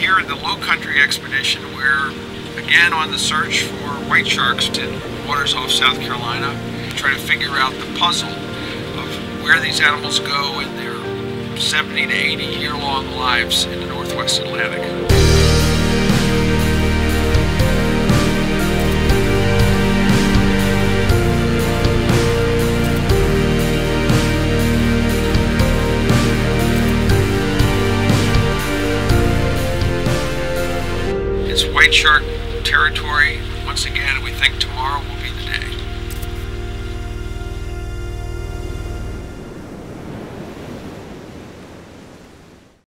here at the Lowcountry Expedition. We're again on the search for white sharks in waters off South Carolina, trying to figure out the puzzle of where these animals go in their 70 to 80 year-long lives in the Northwest Atlantic. It's white shark territory. Once again, we think tomorrow will be the